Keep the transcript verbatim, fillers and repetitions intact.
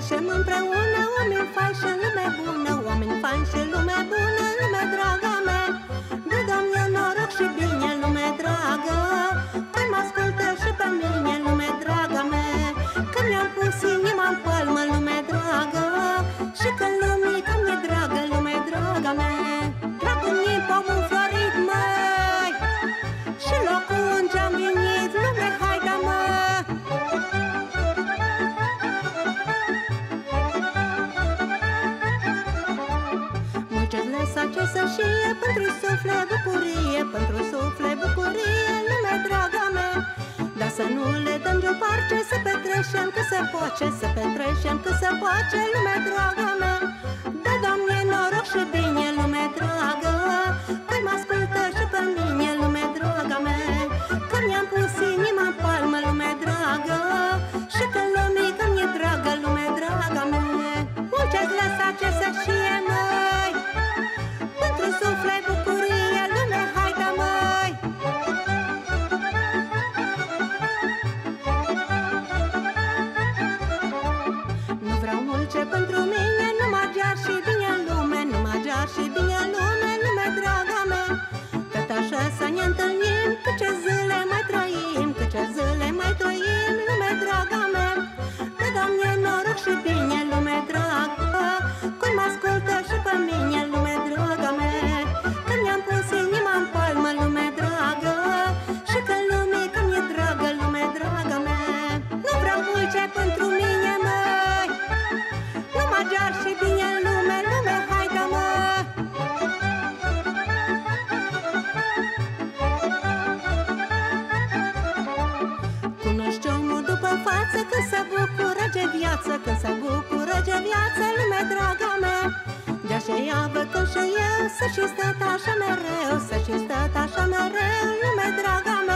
petrecem împreună, oameni faini și lume bună, oameni faini și lume bună, lume draga mea. De Doamne noroc și bine, lume dragă, că mă ascultă și pe mine, lume draga mea. Că mi-am pus inima în palmă, lume dragă, și că lumea mi-e dragă, lume draga mea. Dragul mi-i pomul florit, măi, și locul unde am venit, lume haida, mă. Ce să știe pentru suflet bucurie, pentru suflet bucurie, lume draga mea. Dar să nu le dăm deoparte, să petrecem cât se poate, să petrecem cât se poate, lume draga mea. Da, Doamne, noroc și bine, lume dragă, păi mă ascultă și pe mine, lume draga mea. Că mi-am pus inima în palmă, lume dragă, și că lumea că mi-e dragă, lume draga mea. Mulți-ați lăsat ce să știe, măi, pentru suflet bucurie, lume haida, măi. Nu vreau mulce pentru mine, numai jar și bine în lume, numai jar și bine în lume, lume draga mea. Tot așa să ne întâlnim, cât ce zile mai trăim, cât ce zile mai trăim, lume draga mea. Că Doamne noroc și bine, lume dragă, cum mă ascultă și pe mine, lume draga mea. Că mi-am pus inima în palmă, lume dragă, și că lumea că mi-e dragă, lume draga mea. Nu vreau mulce pentru mine, măi, numai jar și bine în lume, lume haida, mă. Cunoști omul după față, când se bucură de viață, când se bucură de viață, lume draga mea. De aceea văd că și eu să și stat așa mereu, să și stat așa mereu, lume draga mea.